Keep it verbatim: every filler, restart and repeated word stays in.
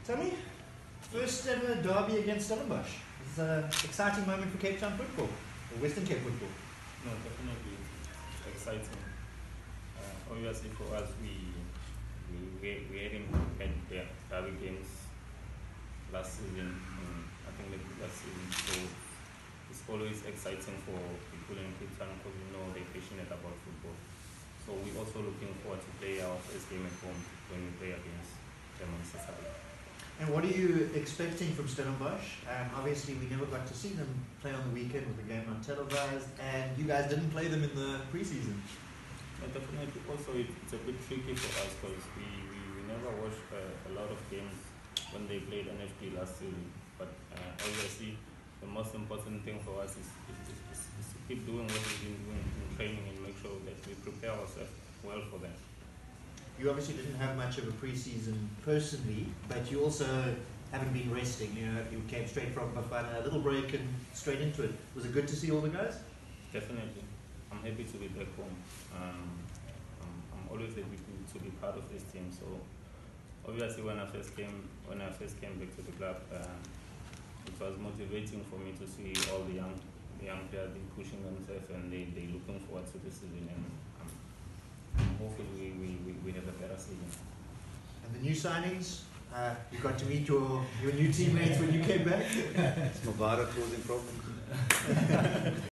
Tommy, first ever derby against Stellenbosch. It's an exciting moment for Cape Town football, or Western Cape football. No, definitely it's exciting. Uh, obviously for us, we we we, we hadn't had the derby games last season. Um, I think the last season, so it's always exciting for people in Cape Town because we know they're passionate about football. So we're also looking forward to play our first game at home when we play against them on Saturday. And what are you expecting from Stellenbosch? Um, obviously, we never got to see them play on the weekend with the game not televised, and you guys didn't play them in the preseason. But definitely, also it, it's a bit tricky for us because we, we, we never watched uh, a lot of games when they played N F P last season. But uh, obviously, the most important thing for us is, is, is, is to keep doing what we've been doing in training and make sure that we prepare ourselves well for them. You obviously didn't have much of a preseason personally, but you also haven't been resting. You know, you came straight from Bafana, a little break and straight into it. Was it good to see all the guys? Definitely. I'm happy to be back home. Um, I'm, I'm always happy to, to be part of this team. So obviously, when I first came, when I first came back to the club, uh, it was motivating for me to see all the young, the young players pushing themselves and they they looking forward to this season. And um, hopefully, we, we, we have a better season. And the new signings, uh, you got to meet your, your new teammates when you came back? It's Mabara causing problems.